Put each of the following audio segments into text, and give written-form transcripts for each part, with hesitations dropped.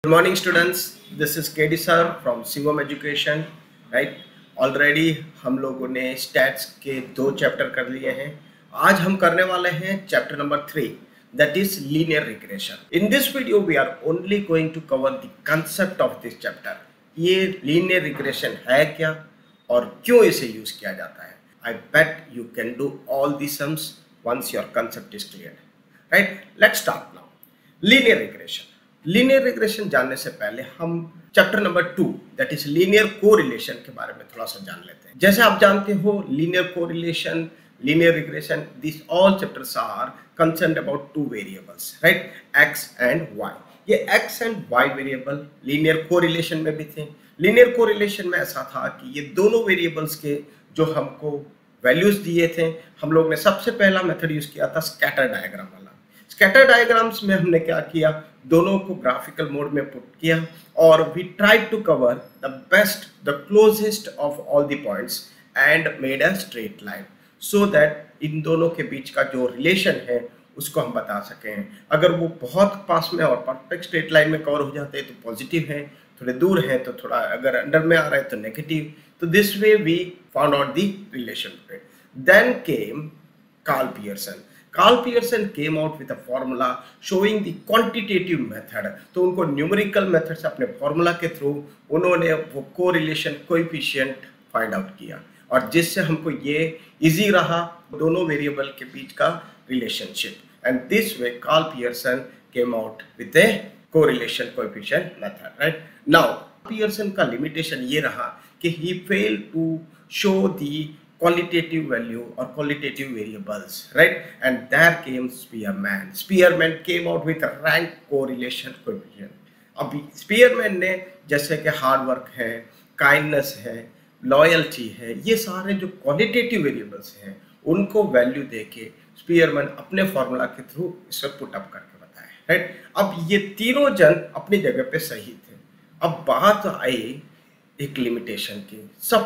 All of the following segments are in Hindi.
Good morning students, this is KD sir from Singom Education, right? Already हम लोगों ने स्टैट्स के 2 चैप्टर कर लिए हैं। आज हम करने वाले हैं chapter number 3, that is linear regression. In this video we are only going to cover the concept of this chapter. ये linear regression है क्या और क्यों इसे यूज किया जाता है? I bet you can do all the sums once your concept is clear, right? Let's start now. Linear regression. Linear regression जानने से पहले हम chapter number 2 that is linear correlation के बारे में थोड़ा सा जान लेते हैं। जैसे आप जानते हो linear correlation, linear regression, this all chapters are concerned about two variables, right, X and Y. ये X and Y variable linear correlation में भी थे। लीनियर कोरिलेशन में ऐसा था कि ये दोनों वेरिएबल्स के जो हमको वैल्यूज दिए थे, हम लोग ने सबसे पहला मेथड यूज किया था स्कैटर डायग्राम वाला। स्कैटर डायग्राम्स में हमने क्या किया, दोनों को ग्राफिकल मोड में पुट किया और we tried to cover the best, the closest of all the points and made a straight line so that इन दोनों के बीच का जो रिलेशन है उसको हम बता सकें। अगर वो बहुत पास में और परफेक्ट स्ट्रेट लाइन में कवर हो जाते हैं तो पॉजिटिव है, थोड़े दूर है तो थोड़ा अगर अंडर में आ रहा है तो नेगेटिव। तो this way we found out the relation. Then came Karl Pearson. Karl Pearson came out with a formula showing the quantitative method। तो उनको न्यूमेरिकल मेथड से अपने फॉर्मूला के थ्रू उन्होंने वो कोरिलेशन कोएफिशिएंट फाइंड आउट किया और जिससे हमको ये इजी रहा दोनों वेरिएबल के बीच का relationship. And this way Karl Pearson came out with a correlation coefficient method, right? Now Pearson का लिमिटेशन ये रहा कि he failed to show the qualitative value or qualitative variables, right? And there came Spearman. Spearman came out with a rank correlation coefficient. अभी स्पीयरमैन ने जैसे कि हार्ड वर्क है, काइंडनेस है, लॉयल्टी है, ये सारे जो क्वालिटेटिव वेरिएबल्स हैं उनको वैल्यू देके स्पीयरमैन अपने फॉर्मूला के थ्रू इसे पुट अप करके बताए, राइट? अब ये तीनों जन अपनी जगह पे सही थे। अब बात आई एक लिमिटेशन की।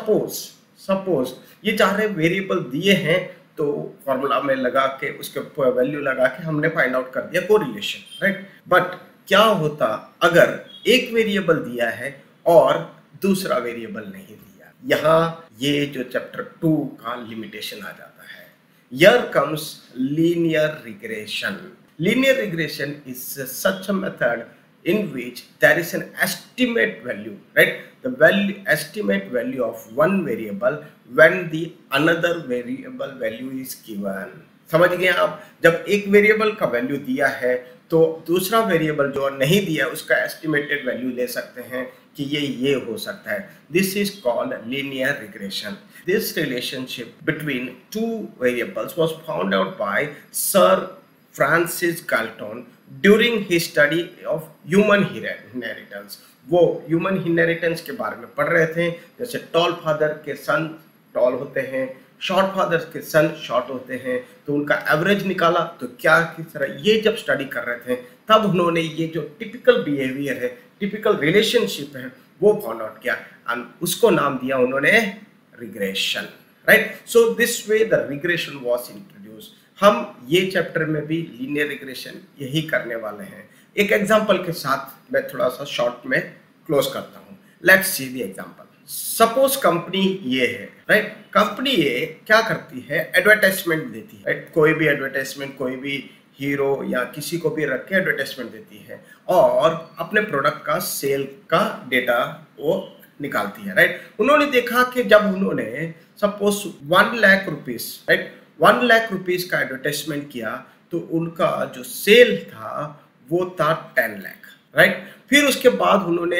सपोज ये चार वेरिएबल दिए हैं तो फॉर्मूला में लगा के उसके वैल्यू लगा के हमने फाइंड आउट कर दिया कोरिलेशन, राइट? बट क्या होता अगर एक वेरिएबल दिया है और दूसरा वेरिएबल नहीं दिया? यहाँ ये जो चैप्टर 2 का लिमिटेशन आ जाता है। Here comes linear regression. Linear regression is such a method in which there is an estimate value, right? The estimate value of one variable when the another variable value is given। समझ गए आप? जब एक वेरिएबल का वैल्यू दिया है तो दूसरा वेरिएबल जो नहीं दिया उसका एस्टिमेटेड वैल्यू ले सकते हैं कि ये हो सकता है। This is called linear regression. This relationship between two variables was found out by sir Francis Galton during his study of human inheritance. वो ह्यूमन इनहेरिटेंस के बारे में पढ़ रहे थे। जैसे टॉल फादर के सन टॉल होते हैं, शॉर्ट फादर के सन शॉर्ट होते हैं, तो उनका एवरेज निकाला तो क्या किस तरह ये जब स्टडी कर रहे थे तब उन्होंने ये जो टिपिकल बिहेवियर है, टिपिकल रिलेशनशिप है वो फाउंड आउट किया एंड उसको नाम दिया उन्होंने regression, right? So this way the regression was introduced. हम ये चैप्टर में भी लीनियर रिग्रेशन यही करने वाले हैं। एक एग्जांपल के साथ मैं थोड़ा सा शॉर्ट में क्लोज करता हूँ। Let's see the example. Suppose company ये है, राइट? कंपनी ये क्या करती है, एडवर्टाइजमेंट देती है, राइट? कोई भी एडवर्टाइजमेंट कोई भी हीरो या किसी को भी रख के एडवर्टाइजमेंट देती है और अपने प्रोडक्ट का सेल का डेटा वो निकालती है, राइट? उन्होंने देखा कि जब उन्होंने suppose 1 lakh rupees, right, 1 lakh rupees का एडवर्टाइजमेंट किया तो उनका जो सेल था वो था 10 लाख, राइट? फिर उसके बाद उन्होंने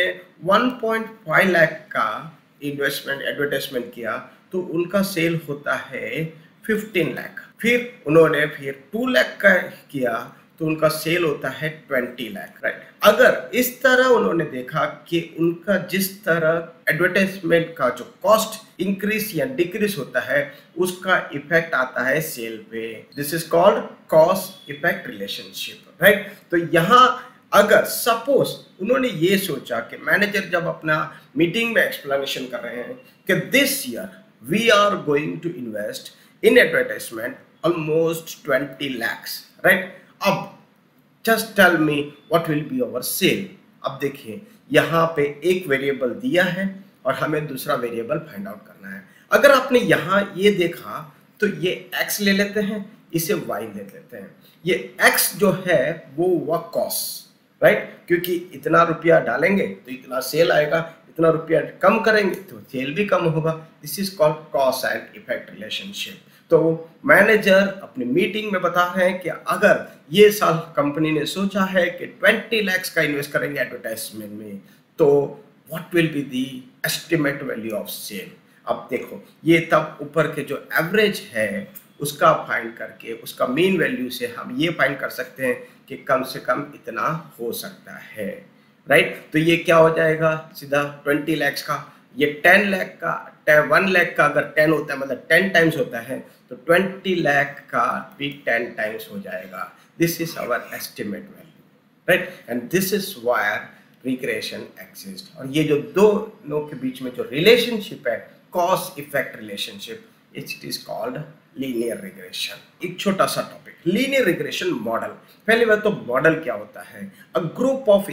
1.5 लाख का एडवर्टाइजमेंट किया तो उनका सेल होता है 15 लाख। फिर उन्होंने 2 लाख का किया तो उनका सेल होता है 20 लाख, राइट? अगर इस तरह उन्होंने देखा कि उनका जिस तरह एडवर्टाइजमेंट का जो कॉस्ट इंक्रीज या डिक्रीज होता है उसका इफेक्ट आता है सेल पे। This is called cost effect relationship, right? तो यहाँ अगर सपोज उन्होंने ये सोचा कि मैनेजर जब अपना मीटिंग में एक्सप्लेनेशन कर रहे हैं कि this year we are going to invest in advertisement almost 20 lakhs, right? अब just tell me what will be our sale. अब देखिए यहाँ पे एक वेरिएबल दिया है और हमें दूसरा वेरिएबल फाइंड आउट करना है। अगर आपने यहाँ ये देखा तो ये x ले लेते हैं, इसे y ले लेते हैं। ये x जो है वो हुआ कॉस्ट, राइट, क्योंकि इतना रुपया डालेंगे तो इतना सेल आएगा, इतना रुपया कम करेंगे तो सेल भी कम होगा। This is called cause and effect relationship. तो मैनेजर अपनी मीटिंग में बता रहे हैं कि अगर ये साल कंपनी ने सोचा है कि 20 लाख का इन्वेस्ट करेंगे एडवर्टाइजमेंट में, तो what will be the estimate value of sale. अब देखो ये तब ऊपर के जो एवरेज है उसका फाइंड करके उसका मीन वैल्यू से हम ये फाइंड कर सकते हैं कि कम से कम इतना हो सकता है, राइट। तो ये क्या हो जाएगा, सीधा 20 लाख का, ये 10 लाख का, 1 लाख का अगर 10 होता है मतलब 10 टाइम्स होता है, तो 20 लाख का भी 10 टाइम्स हो जाएगा। This is our estimate value, right, and this is where regression exist. और ये जो दोनों के बीच में जो रिलेशनशिप है, cause effect relationship, it is called linear regression. एक छोटा सा टॉपिक, लीनियर रिग्रेशन मॉडल। पहले बात तो मॉडल क्या होता है, a group of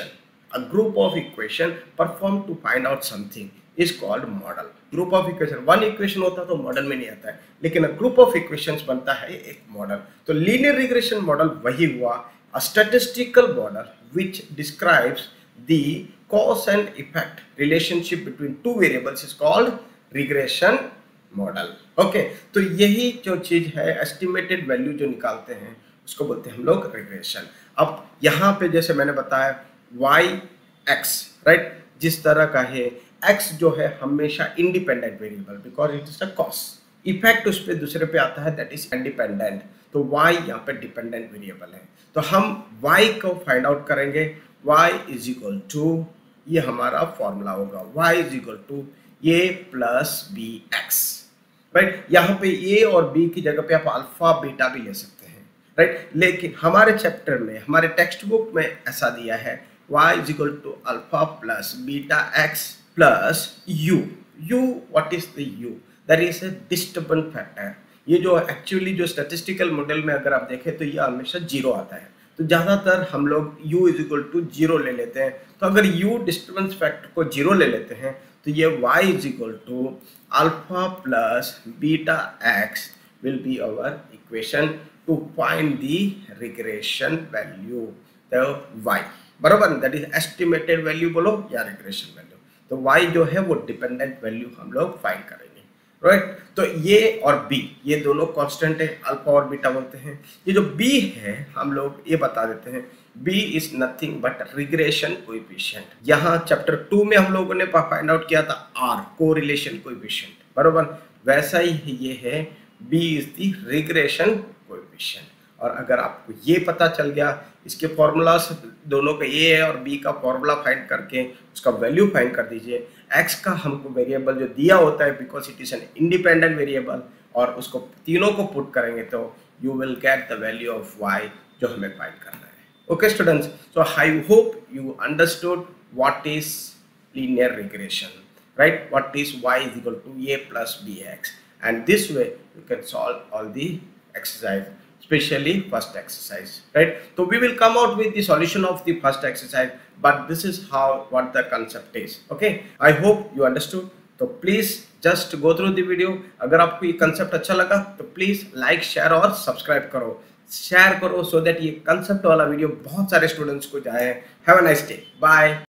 equation perform to find out something is called model. Group of equation, one equation होता तो मॉडल में नहीं आता है, लेकिन ग्रुप ऑफ इक्वेशंस बनता है एक मॉडल। तो लीनियर रिग्रेशन मॉडल वही हुआ, a statistical model which describes the cause and effect relationship between two variables is called regression model. Okay, तो यही जो चीज है एस्टिमेटेड वैल्यू जो निकालते हैं उसको बोलते हैं हम लोग रिग्रेशन। अब यहाँ पे जैसे मैंने बताया y x, राइट, जिस तरह का है x जो है हमेशा independent variable because it is a cost, effect उस पर दूसरे पे आता है दैट इज इंडिपेंडेंट, तो y यहाँ पे डिपेंडेंट वेरिएबल है। तो हम y को फाइंड आउट करेंगे, y इज इक्वल टू, ये हमारा फॉर्मूला होगा, y is equal to a plus B X, right. यहाँ पे a और b की जगह पे आप अल्फा बीटा भी ले सकते हैं, राइट, लेकिन हमारे चैप्टर में, हमारे टेक्स्ट बुक में ऐसा दिया है y is equal to alpha plus beta X plus u। u what is the u, that is a disturbance factor. ये जो एक्चुअली जो स्टैटिस्टिकल मॉडल में अगर आप देखें तो ये हमेशा जीरो आता है, तो ज़्यादातर हम लोग u is equal to zero ले लेते हैं। तो अगर u डिस्टर्बेंस फैक्टर को जीरो ले लेते हैं तो ये y is equal to alpha plus beta X will be our equation to find the regression value. तो y बराबर, दैट इज एस्टिमेटेड वैल्यू बोलो या रिग्रेशन वैल्यू। तो y जो है वो डिपेंडेंट वैल्यू हम लोग फाइंड करेंगे, राइट। तो ये और b ये दोनों कांस्टेंट है, अल्फा और बीटा बोलते हैं। ये जो b है हम लोग ये बता देते हैं, b is nothing but regression coefficient. यहाँ चैप्टर 2 में हम लोगों ने फाइंड आउट किया था r, कोरिलेशन कोएफिशिएंट, बराबर, वैसा ही ये है, b is the regression coefficient. और अगर आपको ये पता चल गया, इसके फॉर्मूलास दोनों का a है और b का फॉर्मूला फाइंड करके उसका वैल्यू फाइंड कर दीजिए। x का हमको वेरिएबल जो दिया होता है because it is an independent variable, और उसको तीनों को पुट करेंगे तो you will get the value of y जो हमें फाइंड करना है। Okay students, so I hope you understood what is linear regression, right? What is y is equal to a plus bx, and this way you can solve all the exercise, especially first exercise, right? So we will come out with the solution of the first exercise, but this is how what the concept is. Okay, I hope you understood. तो please just go through the video. अगर आपको ये कंसेप्ट अच्छा लगा तो प्लीज लाइक, शेयर और सब्सक्राइब करो, शेयर करो, सो दैट ये कंसेप्ट वाला वीडियो बहुत सारे स्टूडेंट्स को जाए। Have a nice day, bye.